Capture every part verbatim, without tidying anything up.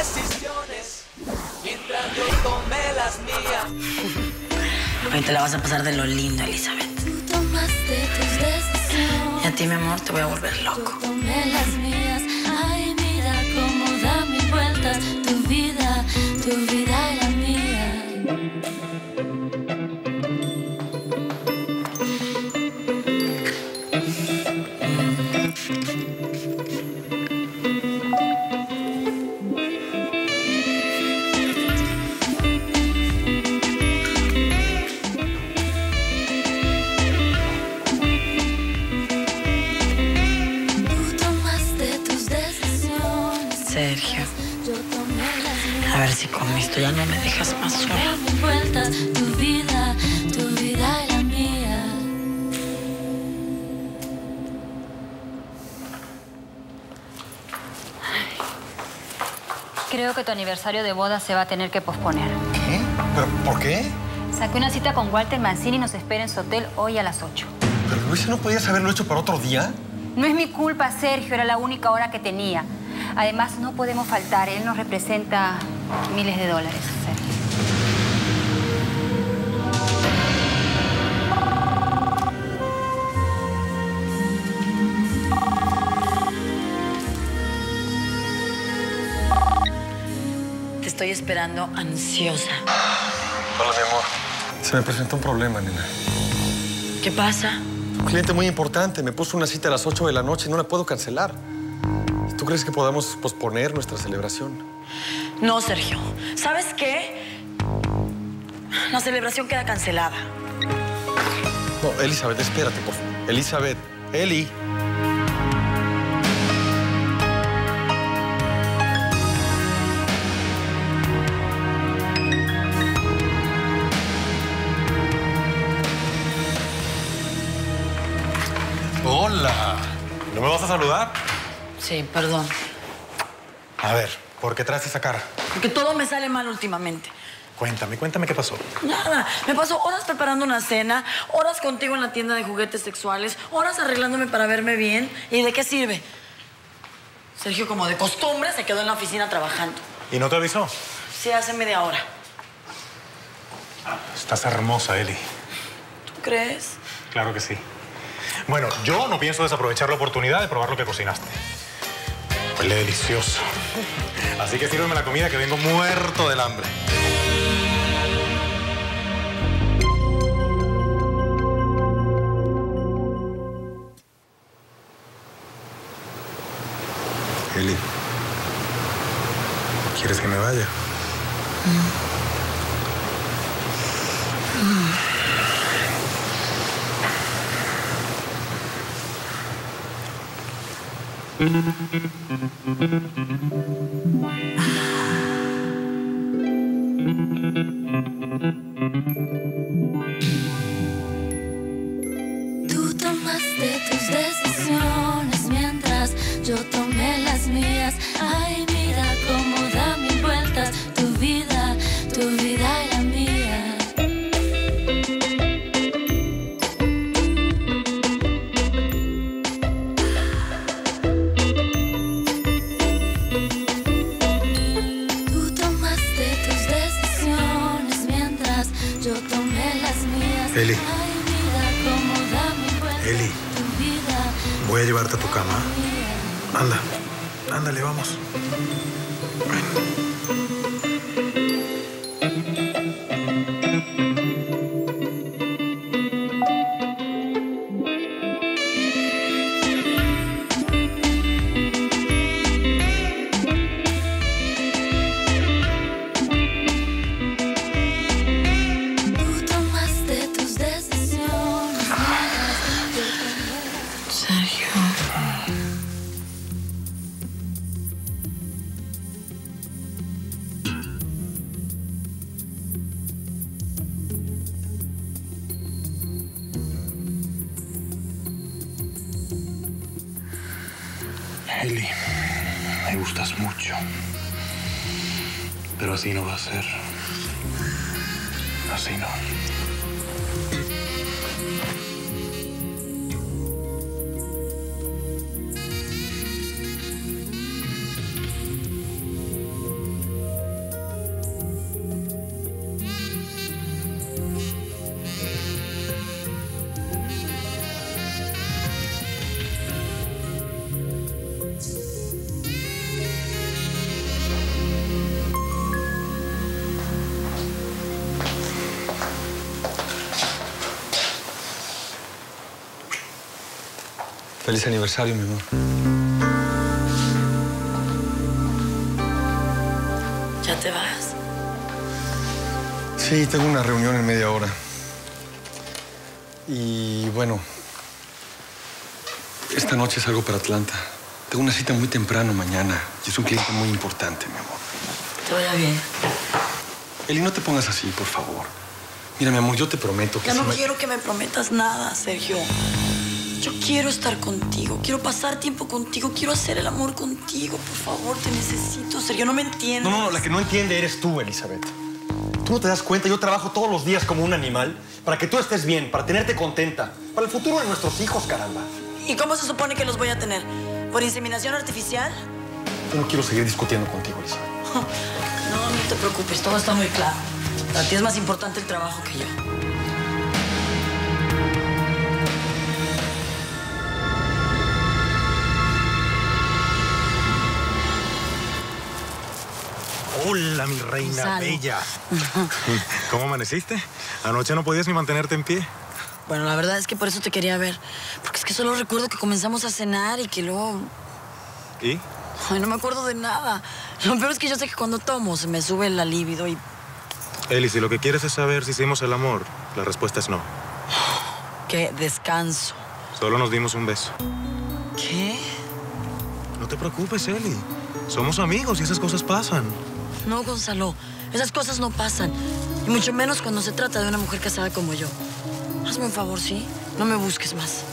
decisiones mientras yo tomé las mías. Hoy te la vas a pasar de lo lindo, Elizabeth. Tú tomaste tus decisiones. Y a ti, mi amor, te voy a volver loco. Yo tomé las mías. Ay, mira cómo da mil vueltas tu vida, tu vida y la mía. Sergio, a ver si con esto ya no me dejas más sola. Tu vida, tu vida y la mía. Creo que tu aniversario de boda se va a tener que posponer. ¿Qué? ¿Pero por qué? Saqué una cita con Walter Mancini y nos espera en su hotel hoy a las ocho. ¿Pero Luisa no podías haberlo hecho para otro día? No es mi culpa, Sergio. Era la única hora que tenía. Además, no podemos faltar. Él nos representa miles de dólares, Sergio. Te estoy esperando ansiosa. Hola, mi amor. Se me presentó un problema, nena. ¿Qué pasa? Un cliente muy importante me puso una cita a las ocho de la noche y no la puedo cancelar. ¿Tú crees que podamos posponer nuestra celebración? No, Sergio. ¿Sabes qué? La celebración queda cancelada. No, Elizabeth, espérate, por favor. Elizabeth, Eli. Hola. ¿No me vas a saludar? Sí, perdón. A ver, ¿por qué traes esa cara? Porque todo me sale mal últimamente. Cuéntame, cuéntame qué pasó. Nada. Me paso horas preparando una cena, horas contigo en la tienda de juguetes sexuales, horas arreglándome para verme bien. ¿Y de qué sirve? Sergio, como de costumbre, se quedó en la oficina trabajando. ¿Y no te avisó? Sí, hace media hora. Estás hermosa, Eli. ¿Tú crees? Claro que sí. Bueno, yo no pienso desaprovechar la oportunidad de probar lo que cocinaste. Huele delicioso. Así que sírveme la comida que vengo muerto del hambre. Eli, ¿quieres que me vaya? Mm. Mm. Tú tomaste tus decisiones mientras yo tomé las mías. Ay, mira cómo da mil vueltas tu vida, tu vida y la mía. Tú tomaste tus decisiones mientras yo tomé las mías. Eli. Ay, mira cómo da mil vueltas Eli, tu vida. voy a llevarte a tu cama. Anda, ándale, vamos. Ven. Tú tomaste tus decisiones mientras yo tomé. Sergio. Eli, me gustas mucho. Pero así no va a ser. Así no. Feliz aniversario, mi amor. ¿Ya te vas? Sí, tengo una reunión en media hora. Y bueno, esta noche salgo para Atlanta. Tengo una cita muy temprano mañana y es un cliente muy importante, mi amor. Te vaya bien. Eli, no te pongas así, por favor. Mira, mi amor, yo te prometo que... Ya no si me... quiero que me prometas nada, Sergio. Yo quiero estar contigo, quiero pasar tiempo contigo, quiero hacer el amor contigo. Por favor, te necesito, Sergio, no me entiendes. No, no, no, la que no entiende eres tú, Elizabeth. Tú no te das cuenta, yo trabajo todos los días como un animal para que tú estés bien, para tenerte contenta, para el futuro de nuestros hijos, caramba. ¿Y cómo se supone que los voy a tener? ¿Por inseminación artificial? Yo no quiero seguir discutiendo contigo, Elizabeth. No, no te preocupes, todo está muy claro. Para ti es más importante el trabajo que yo. Hola, mi reina Gonzalo. bella. ¿Cómo amaneciste? Anoche no podías ni mantenerte en pie. Bueno, la verdad es que por eso te quería ver. Porque es que solo recuerdo que comenzamos a cenar y que luego... ¿Y? Ay, no me acuerdo de nada. Lo peor es que yo sé que cuando tomo se me sube la libido y... Eli, si lo que quieres es saber si hicimos el amor, la respuesta es no. ¡Qué descanso! Solo nos dimos un beso. ¿Qué? No te preocupes, Eli. Somos amigos y esas cosas pasan. No, Gonzalo. Esas cosas no pasan. Y mucho menos cuando se trata de una mujer casada como yo. Hazme un favor, ¿sí? No me busques más.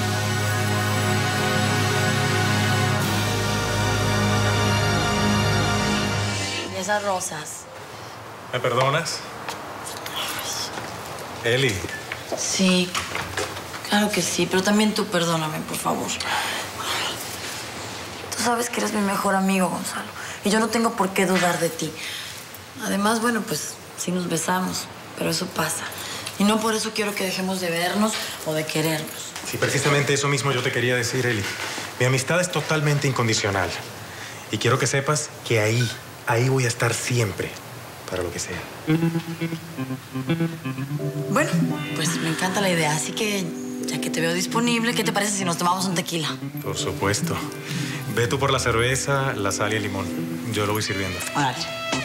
Y esas rosas. ¿Me perdonas? Eli. Sí, claro que sí, pero también tú perdóname, por favor. Tú sabes que eres mi mejor amigo, Gonzalo, y yo no tengo por qué dudar de ti. Además, bueno, pues sí nos besamos, pero eso pasa. Y no por eso quiero que dejemos de vernos o de querernos. Sí, precisamente eso mismo yo te quería decir, Eli. Mi amistad es totalmente incondicional. Y quiero que sepas que ahí, ahí voy a estar siempre, para lo que sea. Bueno, pues me encanta la idea, así que ya que te veo disponible, ¿qué te parece si nos tomamos un tequila? Por supuesto. Ve tú por la cerveza, la sal y el limón. Yo lo voy sirviendo. Órale.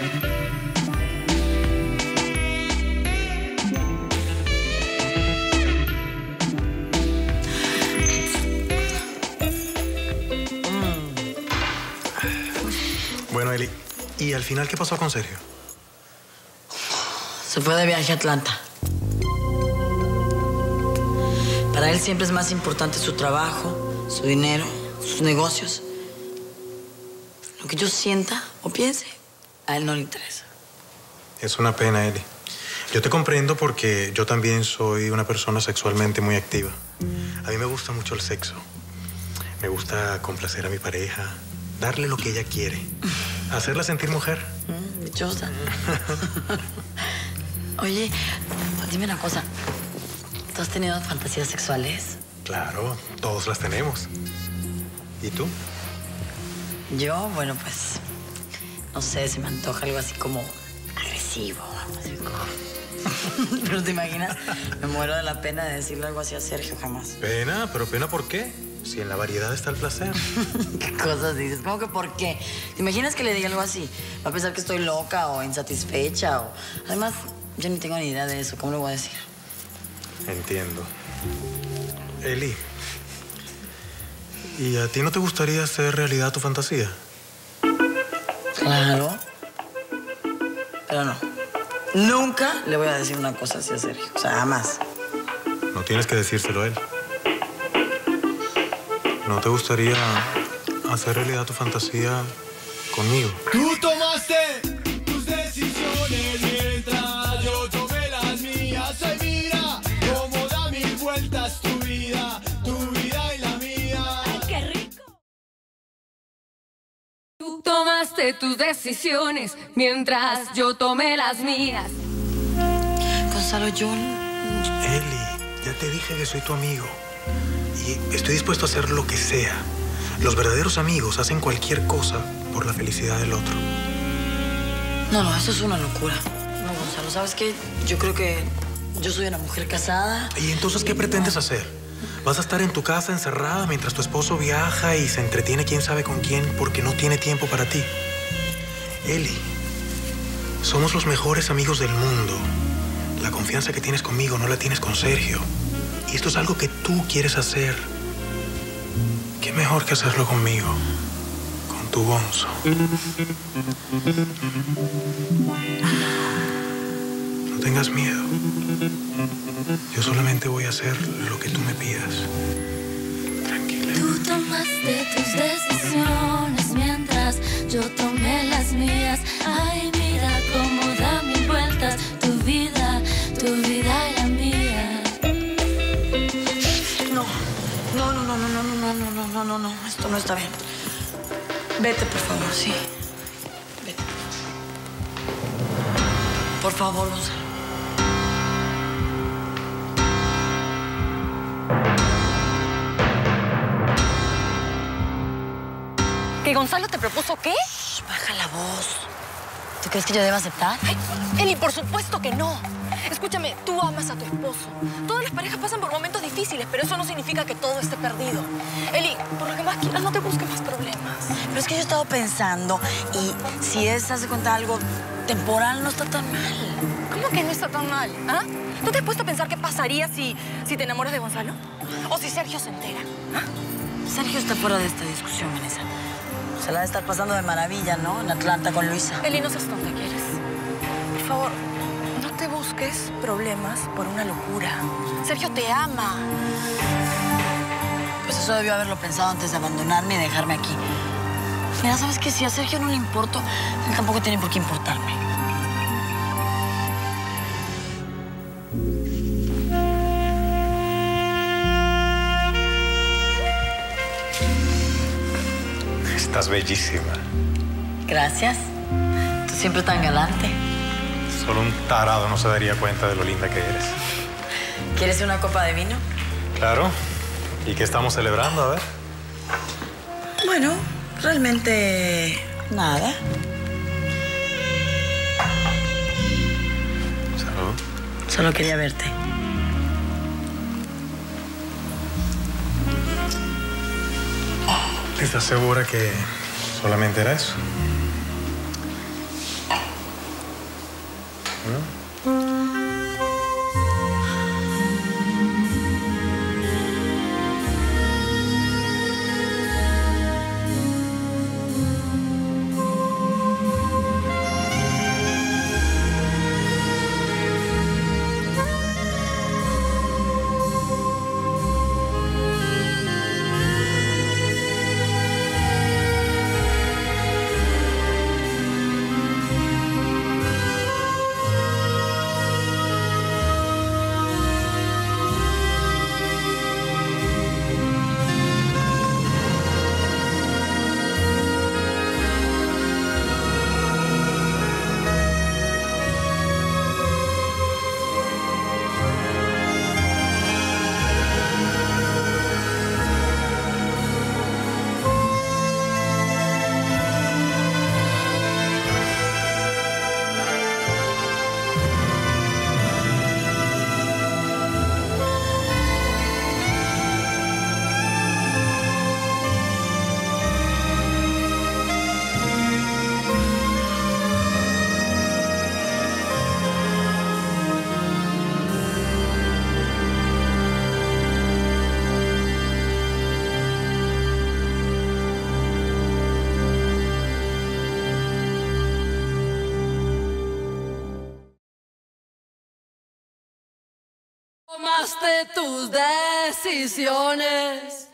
Bueno, Eli, ¿y al final qué pasó con Sergio? Se fue de viaje a Atlanta. Para él siempre es más importante su trabajo, su dinero, sus negocios. Lo que yo sienta o piense, a él no le interesa. Es una pena, Eli. Yo te comprendo porque yo también soy una persona sexualmente muy activa. A mí me gusta mucho el sexo. Me gusta complacer a mi pareja, darle lo que ella quiere, hacerla sentir mujer. Mm, dichosa. Oye, dime una cosa. ¿Tú has tenido fantasías sexuales? Claro, todos las tenemos. ¿Y tú? Yo, bueno, pues, no sé, se me antoja algo así como agresivo. Así como... Pero ¿te imaginas? Me muero de la pena de decirle algo así a Sergio, jamás. Pena, pero pena ¿por qué? Si en la variedad está el placer. ¿Qué cosas dices? ¿Cómo que por qué? ¿Te imaginas que le diga algo así? Va a pensar que estoy loca o insatisfecha o... Además, yo ni tengo ni idea de eso. ¿Cómo le voy a decir? Entiendo. Eli, ¿y a ti no te gustaría hacer realidad tu fantasía? Claro. Pero no. Nunca le voy a decir una cosa así a Sergio. O sea, jamás. No tienes que decírselo a él. ¿No te gustaría hacer realidad tu fantasía conmigo? Tú tomaste tus decisiones mientras yo tomé las mías. Ay, mira cómo da mil vueltas tu vida, tu vida y la mía. ¡Ay, qué rico! Tú tomaste tus decisiones mientras yo tomé las mías. Gonzalo, yo... Eli, ya te dije que soy tu amigo. Y estoy dispuesto a hacer lo que sea. Los verdaderos amigos hacen cualquier cosa por la felicidad del otro. No, no, eso es una locura. No, Gonzalo, ¿sabes qué? Yo creo que yo soy una mujer casada. ¿Y entonces qué pretendes hacer? Vas a estar en tu casa encerrada mientras tu esposo viaja y se entretiene quién sabe con quién porque no tiene tiempo para ti. Eli, somos los mejores amigos del mundo. La confianza que tienes conmigo no la tienes con Sergio. Y esto es algo que tú quieres hacer. ¿Qué mejor que hacerlo conmigo? Con tu Gonzo. No tengas miedo. Yo solamente voy a hacer lo que tú me pidas. Tranquila. Tú tomaste tus decisiones mientras yo tomé las mías. Ay, mira cómo da mil vueltas tu vida, tu vida y la mía. No, no, no, no, no, no, no, no, no, no, no, no, esto no está bien. Vete, por favor, sí. Vete. Por favor, Gonzalo. ¿Que Gonzalo te propuso qué? Shh, baja la voz. ¿Tú crees que yo deba aceptar? Ay, Eli, por supuesto que no. Escúchame, tú amas a tu esposo. Todas las parejas pasan por momentos difíciles, pero eso no significa que todo esté perdido. Eli, por lo que más quieras, no te busques más problemas. Pero es que yo he estado pensando y si es, hace cuenta, algo temporal, no está tan mal. ¿Cómo que no está tan mal? ¿Ah? ¿Tú te has puesto a pensar qué pasaría si, si te enamoras de Gonzalo? ¿O si Sergio se entera? ¿Ah? Sergio está fuera de esta discusión, Vanessa. Se la ha de estar pasando de maravilla, ¿no? En Atlanta con Luisa. Eli, no seas tonta, ¿quieres? Por favor, no te busques problemas por una locura. Sergio te ama. Pues eso debió haberlo pensado antes de abandonarme y dejarme aquí. Mira, ¿sabes qué? Si a Sergio no le importo, él tampoco tiene por qué importarme. Estás bellísima. Gracias. Tú siempre tan galante. Solo un tarado no se daría cuenta de lo linda que eres. ¿Quieres una copa de vino? Claro. ¿Y qué estamos celebrando? A ver. Bueno, realmente nada. Salud. Solo quería verte. ¿Estás segura que solamente era eso? ¿No? Tomaste tus decisiones.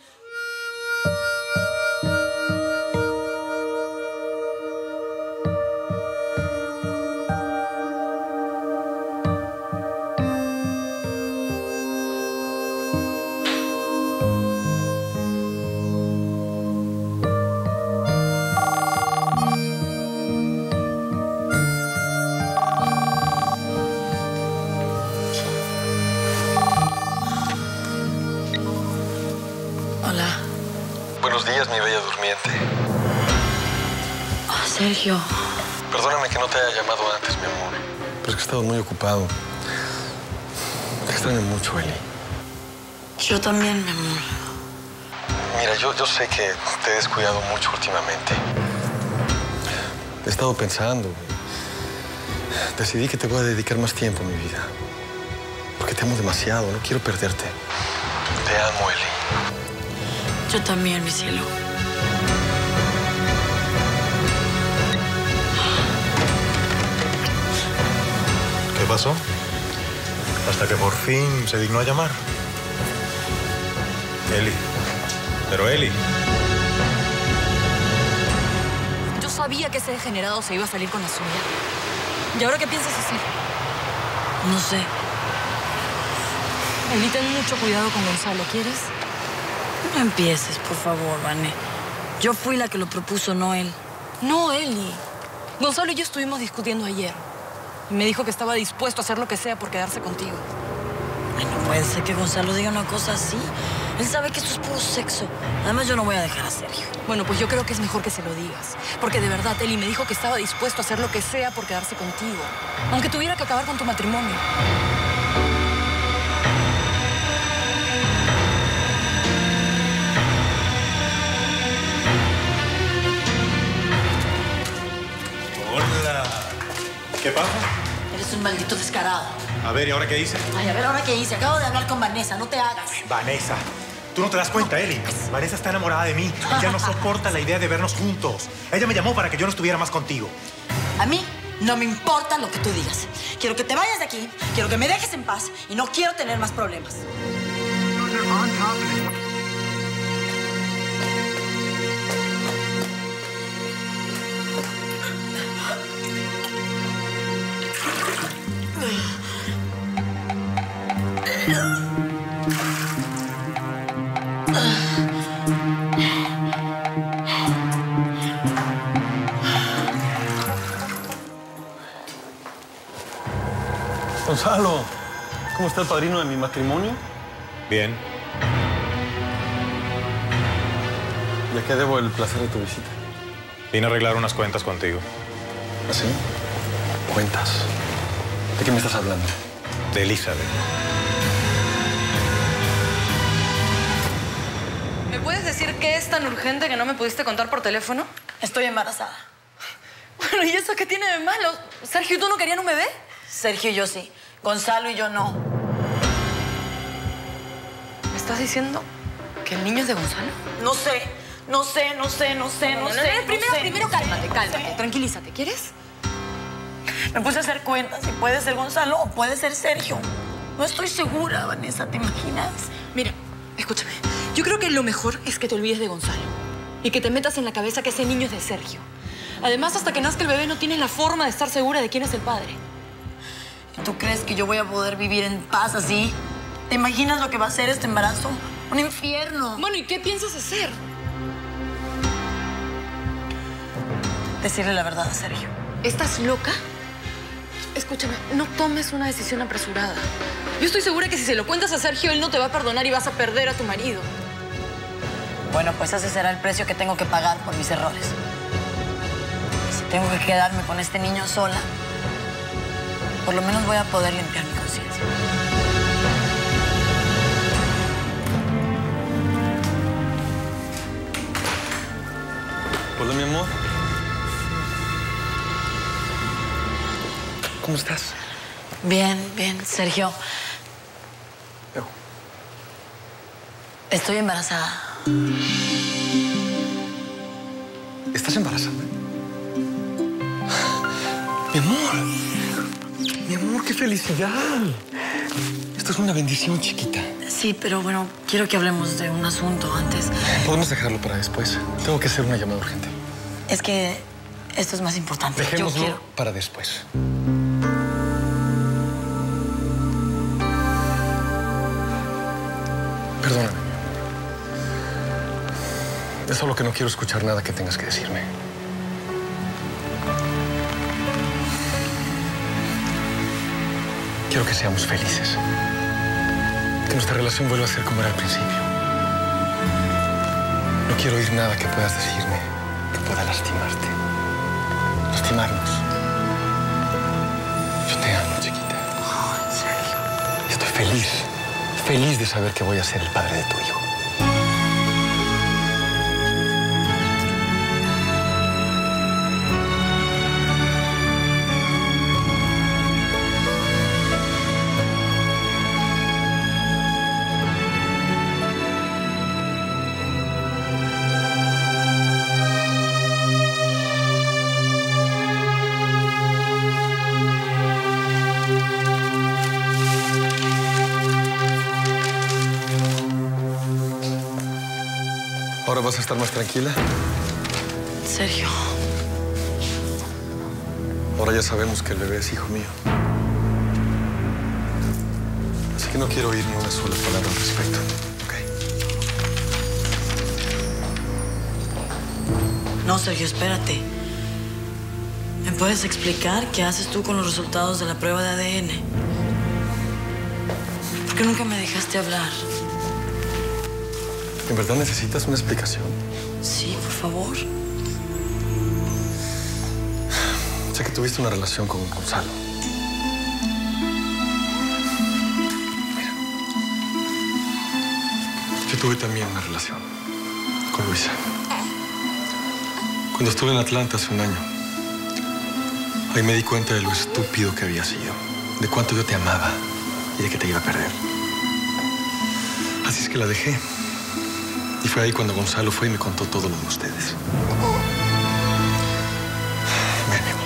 Buenos días, mi bella durmiente. Oh, Sergio. Perdóname que no te haya llamado antes, mi amor. Pero es que he estado muy ocupado. Te extraño mucho, Eli. Yo también, mi amor. Mira, yo, yo sé que te he descuidado mucho últimamente. He estado pensando. Decidí que te voy a dedicar más tiempo a mi vida. Porque te amo demasiado, no quiero perderte. Te amo, Eli. Yo también, mi cielo. ¿Qué pasó? Hasta que por fin se dignó a llamar. Eli. Pero Eli. Yo sabía que ese degenerado se iba a salir con la suya. ¿Y ahora qué piensas hacer? No sé. Eli, ten mucho cuidado con Gonzalo, ¿quieres? No empieces, por favor, Vane. Yo fui la que lo propuso, no él. No, Eli. Gonzalo y yo estuvimos discutiendo ayer. Y me dijo que estaba dispuesto a hacer lo que sea por quedarse contigo. Ay, no puede ser que Gonzalo diga una cosa así. Él sabe que esto es puro sexo. Además, yo no voy a dejar a Sergio. Bueno, pues yo creo que es mejor que se lo digas. Porque de verdad, Eli me dijo que estaba dispuesto a hacer lo que sea por quedarse contigo. Aunque tuviera que acabar con tu matrimonio. Hola. ¿Qué pasa? Eres un maldito descarado. A ver, ¿y ahora qué hice? Ay, a ver, ¿ahora qué hice? Acabo de hablar con Vanessa, no te hagas. Vanessa. Tú no te das cuenta, Eli. Vanessa está enamorada de mí. Ya no soporta la idea de vernos juntos. Ella me llamó para que yo no estuviera más contigo. A mí no me importa lo que tú digas. Quiero que te vayas de aquí, quiero que me dejes en paz y no quiero tener más problemas. Gonzalo, ¿cómo está el padrino de mi matrimonio? Bien. ¿Y a qué debo el placer de tu visita? Vine a arreglar unas cuentas contigo. ¿Ah, sí? Cuentas. ¿De qué me estás hablando? De Elizabeth. ¿Me puedes decir qué es tan urgente que no me pudiste contar por teléfono? Estoy embarazada. Bueno, ¿y eso qué tiene de malo? Sergio, ¿tú no querían un bebé? Sergio y yo sí. Gonzalo y yo no. ¿Me estás diciendo que el niño es de Gonzalo? No sé, no sé, no sé, no sé, no, No, no, sé. no, primero, no sé, primero no cálmate, sé, no cálmate. sé. Tranquilízate, ¿quieres? Me puse a hacer cuentas y puede ser Gonzalo o puede ser Sergio. No estoy segura, Vanessa, ¿te imaginas? Mira, escúchame. Yo creo que lo mejor es que te olvides de Gonzalo y que te metas en la cabeza que ese niño es de Sergio. Además, hasta que nazca el bebé no tienes la forma de estar segura de quién es el padre. ¿Tú crees que yo voy a poder vivir en paz así? ¿Te imaginas lo que va a ser este embarazo? Un infierno. Bueno, ¿y qué piensas hacer? Decirle la verdad a Sergio. ¿Estás loca? Escúchame, no tomes una decisión apresurada. Yo estoy segura que si se lo cuentas a Sergio, él no te va a perdonar y vas a perder a tu marido. Bueno, pues ese será el precio que tengo que pagar por mis errores. Si tengo que quedarme con este niño sola, por lo menos voy a poder limpiar mi conciencia. Hola, mi amor. ¿Cómo estás? Bien, bien, Sergio. Yo. Estoy embarazada. ¿Estás embarazada? Mi amor. Mi amor, qué felicidad. Esto es una bendición, chiquita. Sí, pero bueno, quiero que hablemos de un asunto antes. Podemos dejarlo para después. Tengo que hacer una llamada urgente. Es que esto es más importante. Dejémoslo Yo quiero... para después. Perdóname. Es solo que no quiero escuchar nada que tengas que decirme. Quiero que seamos felices. Que nuestra relación vuelva a ser como era al principio. No quiero oír nada que puedas decirme que pueda lastimarte. Lastimarnos. Yo te amo, chiquita. Oh, en serio. Y estoy feliz, feliz de saber que voy a ser el padre de tu hijo. ¿Ahora vas a estar más tranquila? Sergio. Ahora ya sabemos que el bebé es hijo mío. Así que no quiero oír ni una sola palabra al respecto, ¿ok? No, Sergio, espérate. ¿Me puedes explicar qué haces tú con los resultados de la prueba de A D N? ¿Por qué nunca me dejaste hablar? ¿En verdad necesitas una explicación? Sí, por favor. Sé que tuviste una relación con Gonzalo. Mira. Yo tuve también una relación con Luisa. Cuando estuve en Atlanta hace un año, ahí me di cuenta de lo estúpido que había sido, de cuánto yo te amaba y de que te iba a perder. Así es que la dejé. Y fue ahí cuando Gonzalo fue y me contó todo lo de ustedes. Ven, mi amor.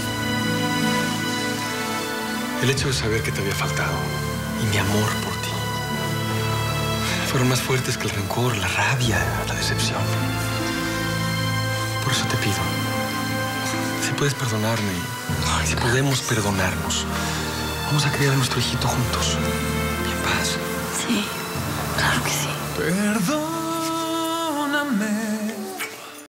El hecho de saber que te había faltado y mi amor por ti fueron más fuertes que el rencor, la rabia, la decepción. Por eso te pido, si puedes perdonarme, si podemos perdonarnos, vamos a criar a nuestro hijito juntos. En paz. Sí, claro que sí. Perdóname.